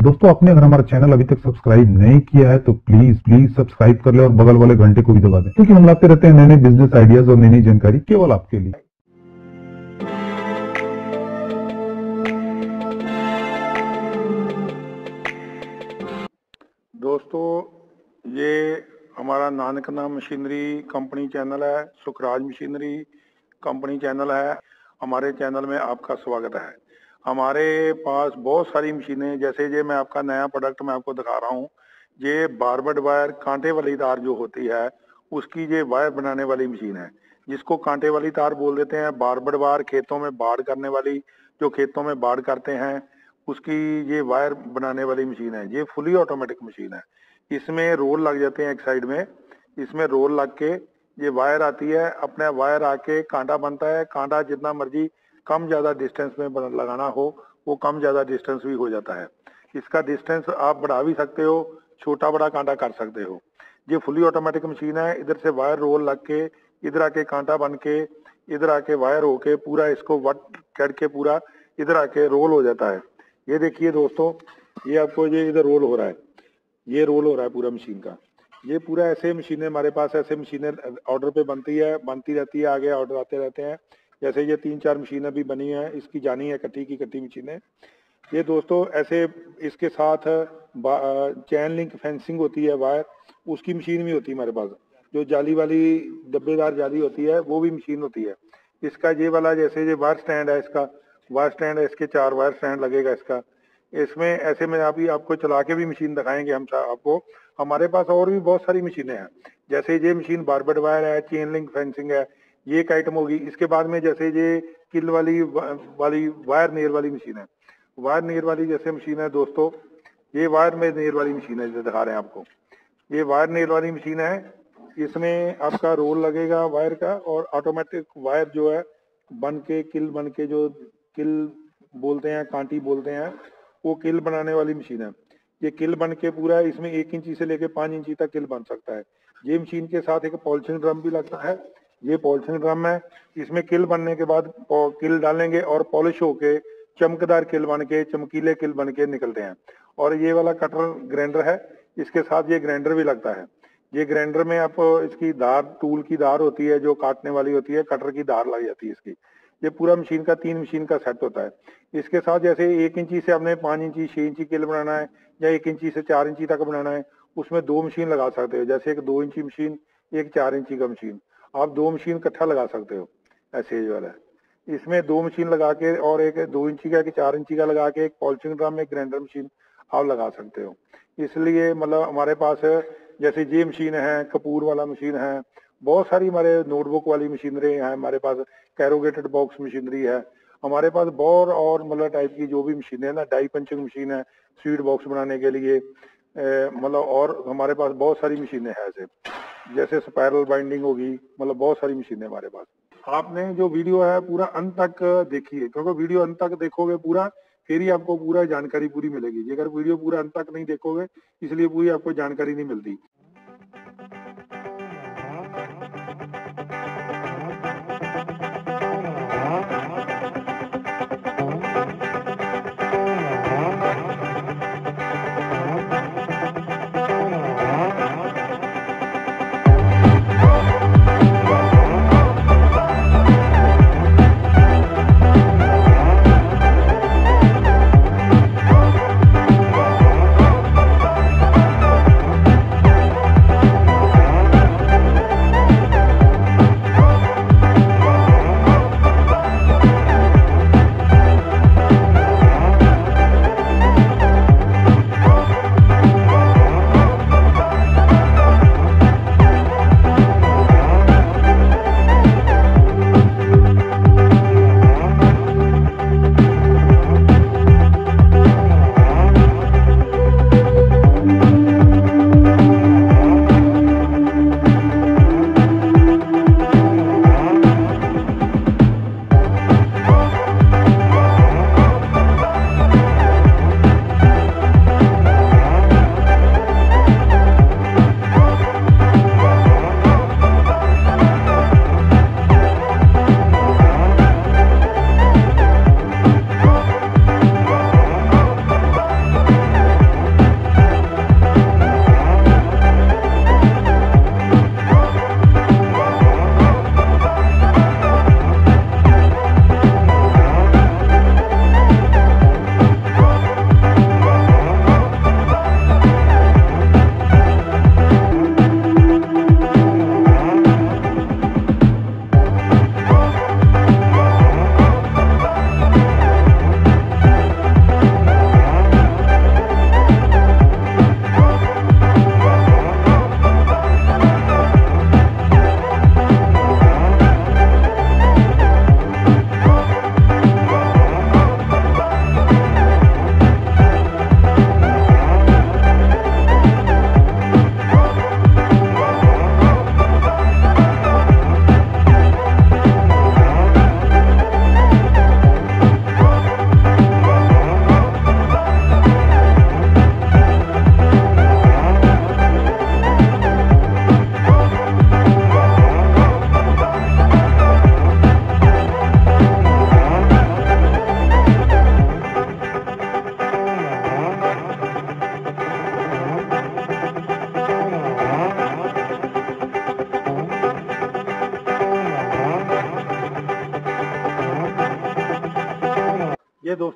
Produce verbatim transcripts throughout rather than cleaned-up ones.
दोस्तों आपने अगर हमारा चैनल अभी तक सब्सक्राइब नहीं किया है तो प्लीज प्लीज सब्सक्राइब कर ले और बगल वाले घंटे को भी दबा दें, क्योंकि हम लाते रहते हैं नए नए बिजनेस आइडियाज और नई नई जानकारी केवल आपके लिए। दोस्तों ये हमारा नानकना मशीनरी कंपनी चैनल है, सुखराज मशीनरी कंपनी चैनल है। हमारे चैनल में आपका स्वागत है। हमारे पास बहुत सारी मशीनें, जैसे ये मैं आपका नया प्रोडक्ट मैं आपको दिखा रहा हूँ। ये बारबड वायर कांटे वाली तार जो होती है उसकी ये वायर बनाने वाली मशीन है, जिसको कांटे वाली तार बोल देते हैं। बारबड वायर खेतों में बाढ़ करने वाली, जो खेतों में बाढ़ करते हैं उसकी ये वायर बनाने वाली मशीन है। ये फुली ऑटोमेटिक मशीन है। इसमें रोल लग जाते हैं एक साइड में, इसमें रोल लग के ये वायर आती है, अपने वायर आके कांटा बनता है। कांटा जितना मर्जी कम ज्यादा डिस्टेंस में लगाना हो वो कम ज्यादा डिस्टेंस भी हो जाता है। इसका डिस्टेंस आप बढ़ा भी सकते हो, छोटा बड़ा कांटा कर सकते हो। ये फुली ऑटोमेटिक मशीन है। इधर से वायर रोल लग के इधर आके कांटा बन के इधर आके वायर होके पूरा इसको वट करके पूरा इधर आके रोल हो जाता है। ये देखिए दोस्तों, ये आपको ये इधर रोल हो रहा है, ये रोल हो रहा है पूरा मशीन का। ये पूरा ऐसे मशीनें हमारे पास ऐसे मशीनें ऑर्डर पे बनती है, बनती रहती है, आगे ऑर्डर आते रहते हैं। जैसे ये तीन चार मशीनें भी बनी है, इसकी जानी है कट्टी की कट्टी मशीनें। ये दोस्तों ऐसे इसके साथ चैन लिंक फेंसिंग होती है वायर, उसकी मशीन भी होती है हमारे पास। जो जाली वाली डब्बेदार जाली होती है वो भी मशीन होती है। इसका ये वाला जैसे ये वायर स्टैंड है, इसका वायर स्टैंड है, इसके चार वायर स्टैंड लगेगा इसका। इसमें ऐसे में अभी आपको चला के भी मशीन दिखाएंगे हम आपको। हमारे पास और भी बहुत सारी मशीनें हैं, जैसे ये मशीन बारबड वायर है, चेन लिंक फेंसिंग है, ये एक आइटम होगी। इसके बाद में जैसे ये किल वाली वाली वायर नेर वाली मशीन है, वायर नेर वाली जैसे मशीन है दोस्तों, ये वायर में नेर वाली मशीन है जो दिखा रहे हैं आपको। ये वायर नेर वाली मशीन है। इसमें आपका रोल लगेगा वायर का और ऑटोमेटिक वायर जो है बन के किल बन के, जो किल बोलते हैं, कांटी बोलते हैं, वो किल बनाने वाली मशीन है। ये किल बन के पूरा इसमें एक इंची से लेके पांच इंची तक किल बन सकता है। ये मशीन के साथ एक पॉलिशिंग ड्रम भी लगता है। ये पॉलिशिंग ड्रम है, इसमें किल बनने के बाद किल डालेंगे और पॉलिश होके चमकदार किल बन के, चमकीले किल बन के निकलते हैं। और ये वाला कटर ग्राइंडर है, इसके साथ ये ग्राइंडर भी लगता है। ये ग्राइंडर में आप इसकी धार, टूल की धार होती है जो काटने वाली होती है, कटर की धार लग जाती है इसकी। ये पूरा मशीन का तीन मशीन का सेट होता है। इसके साथ जैसे एक इंची से हमने पांच इंची छह इंची किल बनाना है या एक इंची से चार इंची तक बनाना है, उसमें दो मशीन लगा सकते हो। जैसे एक दो इंची मशीन, एक चार इंची का मशीन, आप दो मशीन इकट्ठा लगा सकते हो। ऐसे ही वाला है। इसमें दो मशीन लगा के और एक दो इंची का, एक चार इंची का लगा के एक पॉलिशिंग ड्रम, एक ग्राइंडर मशीन आप लगा सकते हो। इसलिए मतलब हमारे पास जैसे ये मशीन है, कपूर वाला मशीन है, बहुत सारी हमारे नोटबुक वाली मशीनरी है हमारे पास, कैरोगेटेड बॉक्स मशीनरी है हमारे पास। बहुत और मतलब टाइप की जो भी मशीनें है ना, डाई पंचिंग मशीन है स्वीट बॉक्स बनाने के लिए, मतलब और हमारे पास बहुत सारी मशीनें हैं ऐसे, जैसे स्पाइरल बाइंडिंग होगी, मतलब बहुत सारी मशीनें हमारे पास। आपने जो वीडियो है पूरा अंत तक देखिए, क्योंकि वीडियो अंत तक देखोगे पूरा, फिर ही आपको पूरा जानकारी पूरी मिलेगी। अगर वीडियो पूरा अंत तक नहीं देखोगे, इसलिए पूरी आपको जानकारी नहीं मिलती।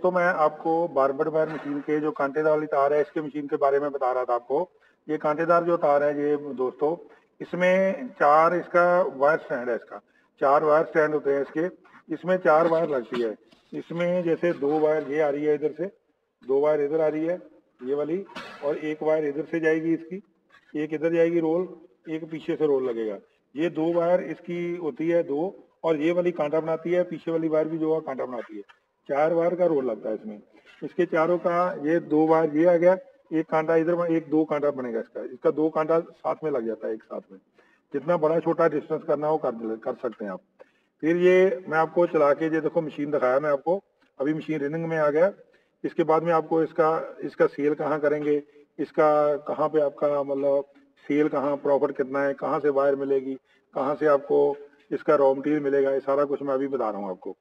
दोस्तों मैं आपको बार्बर वायर मशीन के जो कांटेदार वाली तार है इसके मशीन के बारे में बता रहा था आपको। ये कांटेदार जो तार है ये दोस्तों, इसमें चार इसका वायर स्टैंड है, इसका चार वायर स्टैंड होते हैं इसके, इसमें चार वायर लगती है। इसमें जैसे दो वायर ये आ रही है इधर से, दो वायर इधर आ रही है ये वाली, और एक वायर इधर से जाएगी इसकी, एक इधर जाएगी रोल, एक पीछे से रोल लगेगा। ये दो वायर इसकी होती है दो, और ये वाली कांटा बनाती है, पीछे वाली वायर भी जो है कांटा बनाती है। चार वायर का रोल लगता है इसमें। इसके चारों का ये दो वायर ये आ गया, एक कांटा इधर, एक दो कांटा बनेगा इसका, इसका दो कांटा साथ में लग जाता है एक साथ में। जितना बड़ा छोटा डिस्टेंस करना हो कर, कर सकते हैं आप। फिर ये मैं आपको चला के ये देखो मशीन दिखाया मैं आपको, अभी मशीन रनिंग में आ गया। इसके बाद में आपको इसका इसका सेल कहाँ करेंगे, इसका कहाँ पे आपका मतलब सेल कहाँ, प्रॉफिट कितना है, कहाँ से वायर मिलेगी, कहाँ से आपको इसका रॉ मटेरियल मिलेगा, ये सारा कुछ मैं अभी बता रहा हूँ आपको।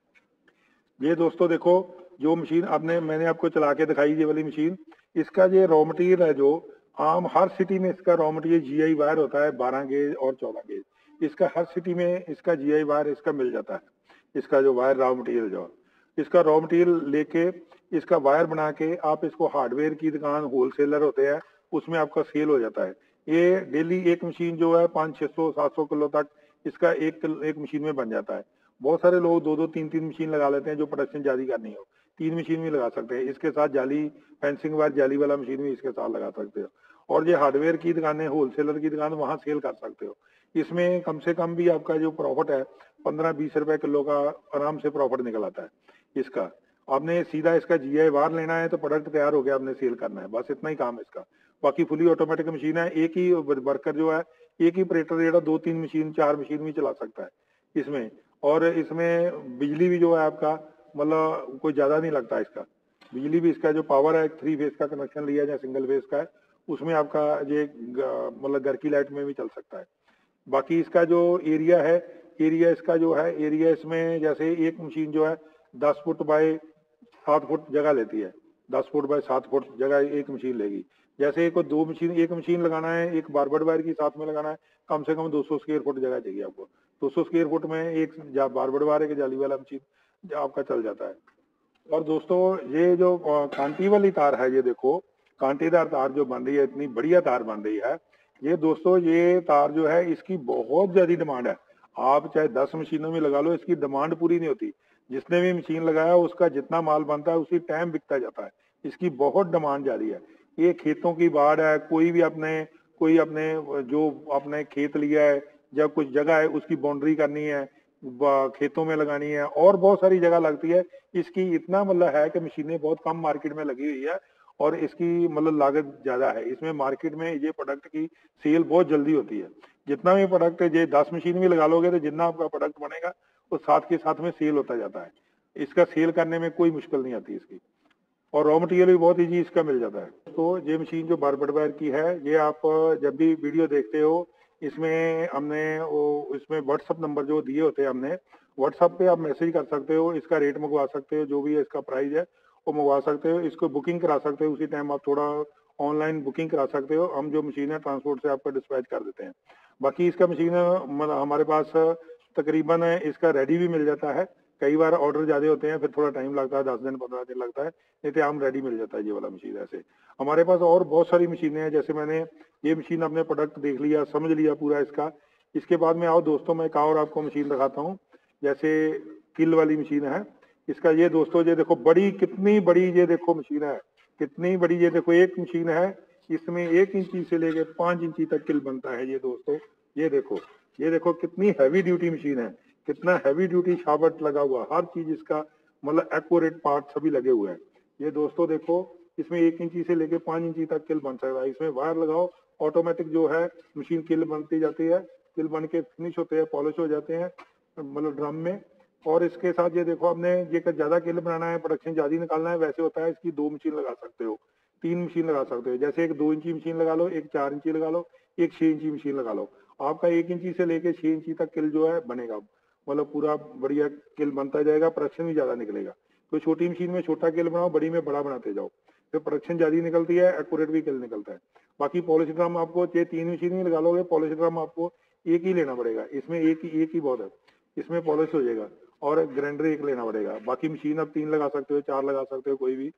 ये दोस्तों देखो जो मशीन आपने मैंने आपको चला के दिखाई ये वाली मशीन, इसका ये रॉ मटेरियल है जो आम हर सिटी में इसका रॉ मटेरियल जीआई वायर होता है बारह गेज और चौदह गेज। इसका हर सिटी में इसका जीआई वायर इसका मिल जाता है। इसका जो वायर रॉ मटेरियल जो इसका रॉ मटेरियल लेके इसका वायर बना के आप इसको हार्डवेयर की दुकान, होलसेलर होते हैं, उसमें आपका सेल हो जाता है। ये डेली एक मशीन जो है पाँच छः सौ सात सौ किलो तक इसका एक एक मशीन में बन जाता है। बहुत सारे लोग दो दो तीन तीन मशीन लगा लेते हैं जो प्रोडक्शन जारी करनी हो, तीन मशीन भी लगा सकते हैं। इसके साथ जाली फेंसिंग वायर जाली वाला मशीन भी इसके साथ लगा सकते हो। और ये हार्डवेयर की दुकानें, होलसेलर की दुकान, वहां सेल कर सकते हो। इसमें कम से कम भी आपका जो प्रॉफिट है पंद्रह बीस रुपए किलो का आराम से प्रॉफिट निकल आता है इसका। आपने सीधा इसका जीआई वायर लेना है तो प्रोडक्ट तैयार हो गया, आपने सेल करना है, बस इतना ही काम है इसका। बाकी फुली ऑटोमेटिक मशीन है, एक ही वर्कर जो है, एक ही ऑपरेटर जो दो तीन मशीन चार मशीन भी चला सकता है इसमें। और इसमें बिजली भी जो है आपका मतलब कोई ज्यादा नहीं लगता इसका। बिजली भी इसका जो पावर है थ्री फेज का कनेक्शन लिया या सिंगल फेज का है, उसमें आपका ये मतलब घर की लाइट में भी चल सकता है। बाकी इसका जो एरिया है, एरिया इसका जो है एरिया इसमें जैसे एक मशीन जो है दस फुट बाय सात फुट जगह लेती है, दस फुट बाय सात फुट जगह एक मशीन लेगी। जैसे एक दो मशीन एक मशीन लगाना है, एक बारबर वायर की साथ में लगाना है, कम से कम दो सौ स्क्वायर फुट जगह चाहिए आपको। दो सौ स्क्वायर फुट में एक बारबर वायर एक जाली वाला मशीन आपका चल जाता है। और दोस्तों ये जो कांटी वाली तार है, ये देखो कांटेदार तार जो बन रही है, इतनी बढ़िया तार बन रही है ये दोस्तों। ये तार जो है इसकी बहुत ज्यादा डिमांड है। आप चाहे दस मशीनों में लगा लो, इसकी डिमांड पूरी नहीं होती। जिसने भी मशीन लगाया उसका जितना माल बनता है उसी टाइम बिकता जाता है। इसकी बहुत डिमांड जारी है। ये खेतों की बाढ़ है, कोई भी अपने कोई अपने जो अपने खेत लिया है, जब कुछ जगह है उसकी बाउंड्री करनी है, खेतों में लगानी है, और बहुत सारी जगह लगती है। इसकी इतना मतलब है कि मशीनें बहुत कम मार्केट में लगी हुई है और इसकी मतलब लागत ज्यादा है। इसमें मार्केट में ये प्रोडक्ट की सेल बहुत जल्दी होती है। जितना भी प्रोडक्ट है, ये दस मशीन भी लगा लोगे तो जितना आपका प्रोडक्ट बनेगा वो साथ के साथ में सेल होता जाता है। इसका सेल करने में कोई मुश्किल नहीं आती इसकी, और रॉ मटेरियल भी बहुत ईजी इसका मिल जाता है। तो ये मशीन जो बारबर वायर की है, ये आप जब भी वीडियो देखते हो, इसमें हमने वो इसमें व्हाट्सअप नंबर जो दिए होते हैं हमने, व्हाट्सअप पे आप मैसेज कर सकते हो, इसका रेट मंगवा सकते हो, जो भी है इसका प्राइस है वो मंगवा सकते हो। इसको बुकिंग करा सकते हो, उसी टाइम आप थोड़ा ऑनलाइन बुकिंग करा सकते हो। हम जो मशीन है ट्रांसपोर्ट से आपका डिस्पैच कर देते हैं। बाकी इसका मशीन हमारे पास तकरीबन इसका रेडी भी मिल जाता है। कई बार ऑर्डर ज्यादा होते हैं, फिर थोड़ा टाइम लगता है, दस दिन पंद्रह दिन लगता है, नहीं तो आम रेडी मिल जाता है ये वाला मशीन। ऐसे हमारे पास और बहुत सारी मशीनें हैं। जैसे मैंने ये मशीन अपने प्रोडक्ट देख लिया, समझ लिया पूरा इसका। इसके बाद में आओ दोस्तों मैं एक और आपको मशीन दिखाता हूँ। जैसे किल वाली मशीन है इसका, ये दोस्तों ये देखो बड़ी, कितनी बड़ी ये देखो मशीन है, कितनी बड़ी। ये देखो एक मशीन है, इसमें एक इंची से लेके पांच इंची तक किल बनता है ये दोस्तों। ये देखो ये देखो कितनी हैवी ड्यूटी मशीन है, कितना हैवी ड्यूटी शाबट लगा हुआ, हर चीज इसका मतलब एक्यूरेट पार्ट सभी लगे हुए हैं। ये दोस्तों देखो इसमें एक इंची से लेके पांच इंची तक किल बन सकता है। इसमें वायर लगाओ, ऑटोमेटिक जो है मशीन किल बनती जाती है, किल बन के फिनिश होते हैं, पॉलिश हो जाते हैं मतलब ड्रम में। और इसके साथ ये देखो आपने ये ज्यादा किल बनाना है, प्रोडक्शन ज्यादा निकालना है, वैसे होता है इसकी दो मशीन लगा सकते हो, तीन मशीन लगा सकते हो। जैसे एक दो इंची मशीन लगा लो, एक चार इंची लगा लो, एक छह इंची मशीन लगा लो। आपका एक इंची से लेके छह इंची तक किल जो है बनेगा, मतलब पूरा बढ़िया किल बनता जाएगा, प्रोडक्शन भी ज्यादा निकलेगा। तो छोटी मशीन में छोटा किल बनाओ, बड़ी में बड़ा बनाते जाओ, फिर प्रोडक्शन ज्यादा निकलती है, एक्यूरेट भी किल निकलता है। बाकी पॉलिश ड्रम आपको चाहे तीन मशीन में लगा लोगे, पॉलिश ड्रम आपको एक ही लेना पड़ेगा। इसमें एक ही एक ही बहुत है, इसमें पॉलिश हो जाएगा। और ग्राइंडर एक लेना पड़ेगा। बाकी मशीन आप तीन लगा सकते हो, चार लगा सकते हो, कोई भी।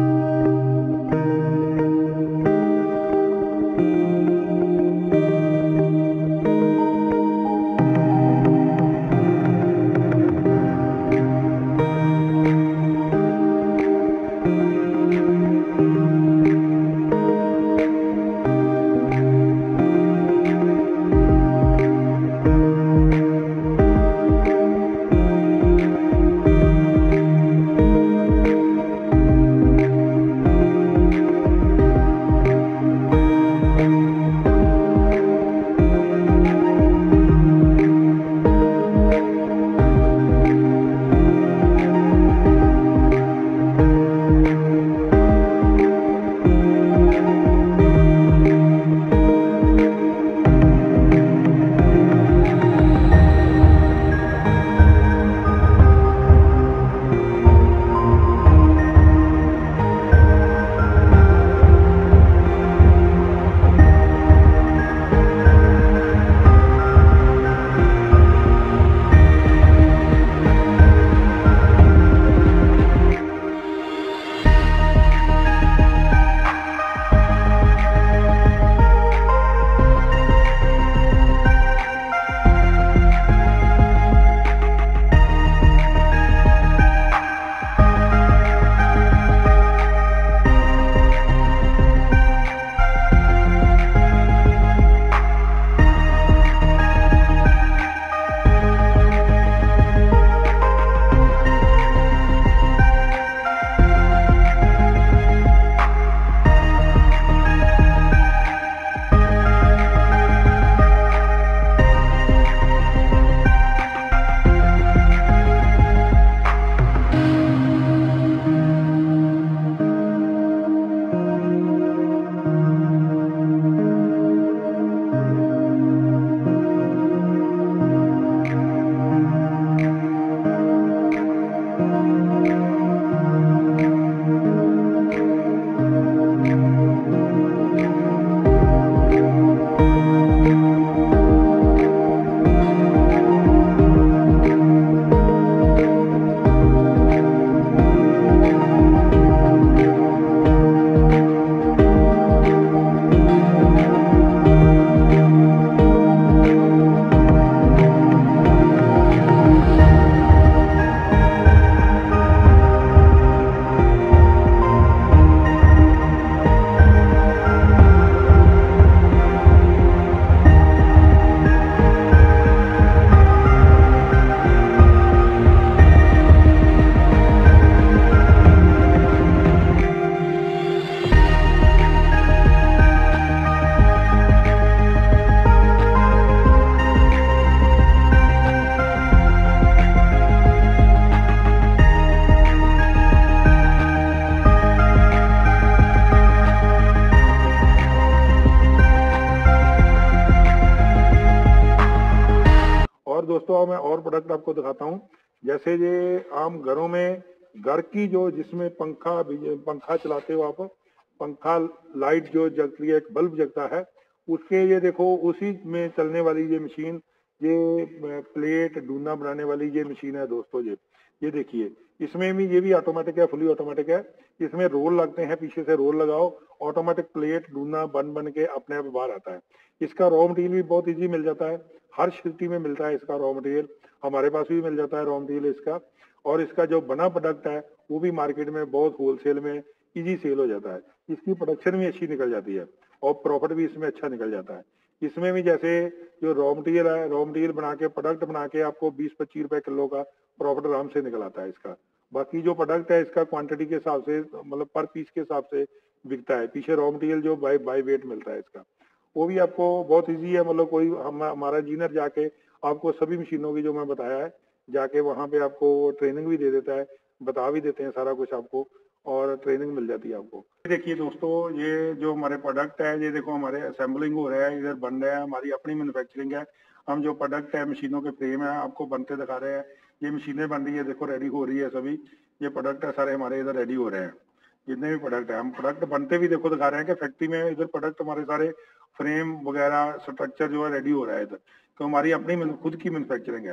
दोस्तों मैं और प्रोडक्ट आपको दिखाता हूँ। जैसे ये आम घरों में घर की जो जिसमें पंखा पंखा चलाते हो आप, पंखा लाइट जो जगती है, एक बल्ब जगता है, उसके ये देखो उसी में चलने वाली ये मशीन, ये प्लेट डूना बनाने वाली ये मशीन है दोस्तों। ये ये देखिए, इसमें भी ये भी ऑटोमेटिक है, फुली ऑटोमेटिक है। इसमें रोल लगते हैं, पीछे से रोल लगाओ, ऑटोमेटिक प्लेट डूना बन बन के अपने आप बाहर आता है। इसका रॉ मटेरियल भी बहुत इजी मिल जाता है, हर सिटी में मिलता है इसका रॉ मटेरियल, हमारे पास भी मिल जाता है रॉ मटेरियल इसका। और इसका जो बना प्रोडक्ट है वो भी मार्केट में बहुत होलसेल में इजी सेल हो जाता है। इसकी प्रोडक्शन भी अच्छी निकल जाती है और प्रॉफिट भी इसमें अच्छा निकल जाता है। इसमें भी जैसे जो रॉ मटेरियल है, रॉ मटेरियल बना के प्रोडक्ट बना के आपको बीस पच्चीस रुपए किलो का प्रॉफिट आराम से निकल आता है इसका। बाकी जो प्रोडक्ट है इसका क्वांटिटी के हिसाब से, मतलब पर पीस के हिसाब से बिकता है। पीछे रॉ मटेरियल जो बाय बाय वेट मिलता है इसका, वो भी आपको बहुत इजी है। मतलब कोई हम हमारा इंजीनियर जाके आपको सभी मशीनों की जो मैं बताया है, जाके वहाँ पे आपको ट्रेनिंग भी दे देता है, बता भी देते हैं सारा कुछ आपको, और ट्रेनिंग मिल जाती है आपको। देखिए दोस्तों, ये जो हमारे प्रोडक्ट है, ये देखो हमारे असेंबलिंग हो रहा है, इधर बन रहा है, हमारी अपनी मैन्युफैक्चरिंग है। हम जो प्रोडक्ट है, मशीनों के फ्रेम है, आपको बनते दिखा रहे हैं। ये मशीनें बन रही है, देखो रेडी हो रही है सभी। ये प्रोडक्ट है सारे हमारे इधर रेडी हो रहे हैं, जितने भी प्रोडक्ट है। हम प्रोडक्ट बनते भी देखो दिखा रहे हैं कि फैक्ट्री में इधर प्रोडक्ट हमारे सारे फ्रेम वगैरह स्ट्रक्चर जो है रेडी हो रहा है इधर। तो हमारी अपनी खुद की मैन्युफैक्चरिंग है।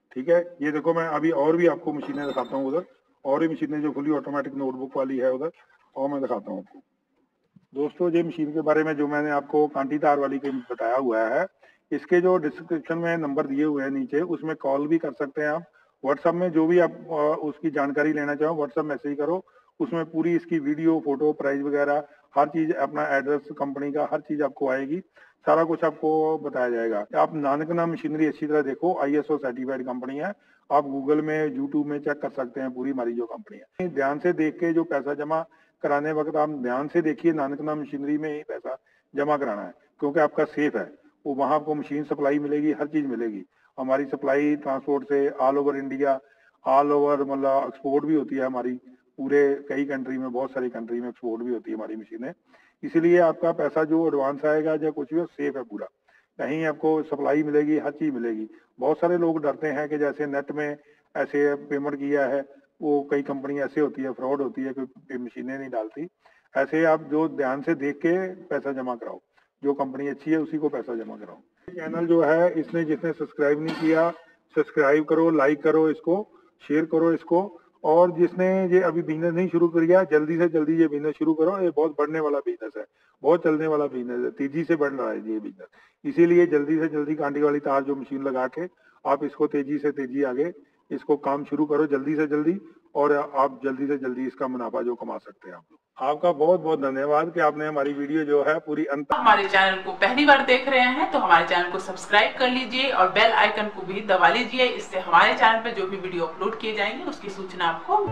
ठीक है, ये देखो मैं अभी और भी आपको मशीनें दिखाता हूँ उधर, और भी मशीनें जो फुली ऑटोमेटिक नोटबुक वाली है उधर, और मैं दिखाता हूँ आपको। दोस्तों ये मशीन के बारे में जो मैंने आपको कांटी तार वाली के बताया हुआ है, इसके जो डिस्क्रिप्शन में नंबर दिए हुए हैं नीचे, उसमें कॉल भी कर सकते हैं आप। व्हाट्सएप में जो भी आप उसकी जानकारी लेना चाहो व्हाट्सएप मैसेज करो, उसमें पूरी इसकी वीडियो, फोटो, प्राइस वगैरह हर चीज, अपना एड्रेस, कंपनी का हर चीज आपको आएगी, सारा कुछ आपको बताया जाएगा। आप नानकना मशीनरी अच्छी तरह देखो, I S O certified company है। आप गूगल में, यूट्यूब में चेक कर सकते हैं पूरी हमारी जो कंपनी है। ध्यान से देख के जो पैसा जमा कराने वक्त आप ध्यान से देखिए, नानकना मशीनरी में ही पैसा जमा कराना है, क्योंकि आपका सेफ है वो। वहां आपको मशीन सप्लाई मिलेगी, हर चीज मिलेगी। हमारी सप्लाई ट्रांसपोर्ट से all over India, all over मतलब एक्सपोर्ट भी होती है हमारी, पूरे कई कंट्री में, बहुत सारी कंट्री में एक्सपोर्ट भी होती है हमारी मशीनें। इसलिए आपका पैसा जो एडवांस आएगा या कुछ भी, सेफ है पूरा, कहीं आपको सप्लाई मिलेगी, हर चीज मिलेगी। बहुत सारे लोग डरते हैं कि जैसे नेट में ऐसे पेमेंट किया है, वो कई कंपनी ऐसे होती है, फ्रॉड होती है, कोई मशीनें नहीं डालती। ऐसे आप जो ध्यान से देख के पैसा जमा कराओ, जो कंपनी अच्छी है उसी को पैसा जमा कराओ। चैनल जो है, इसने जिसने सब्सक्राइब नहीं किया, सब्सक्राइब करो, लाइक करो इसको, शेयर करो इसको। और जिसने ये अभी बिजनेस नहीं शुरू किया, जल्दी से जल्दी ये बिजनेस शुरू करो। ये बहुत बढ़ने वाला बिजनेस है, बहुत चलने वाला बिजनेस है, तेजी से बढ़ रहा है ये बिजनेस। इसीलिए जल्दी से जल्दी कांटी वाली तार जो मशीन लगा के आप इसको तेजी से तेजी आगे इसको काम शुरू करो, जल्दी से जल्दी, और आप जल्दी से जल्दी इसका मुनाफा जो कमा सकते हैं आप लोग। आपका बहुत बहुत धन्यवाद कि आपने हमारी वीडियो जो है पूरी अंत। हमारे चैनल को पहली बार देख रहे हैं तो हमारे चैनल को सब्सक्राइब कर लीजिए और बेल आइकन को भी दबा लीजिए। इससे हमारे चैनल पर जो भी वीडियो अपलोड किए जाएंगे उसकी सूचना आपको।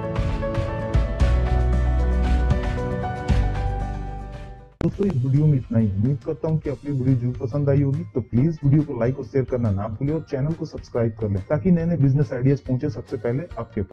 दोस्तों इस वीडियो में इतना ही। उम्मीद करता हूँ कि आपको वीडियो जरूर पसंद आई होगी, तो प्लीज वीडियो को लाइक और शेयर करना ना भूलिए और चैनल को सब्सक्राइब कर लें, ताकि नए नए बिजनेस आइडियाज पहुंचे सबसे पहले आपके पास।